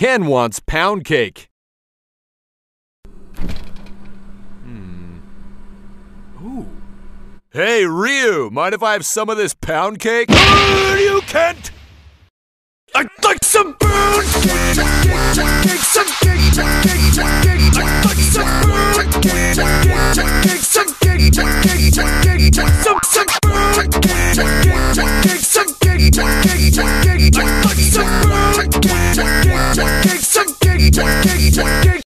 Ken wants pound cake. Ooh. Hey, Ryu, mind if I have some of this pound cake? You can't! I'd like some pound cake!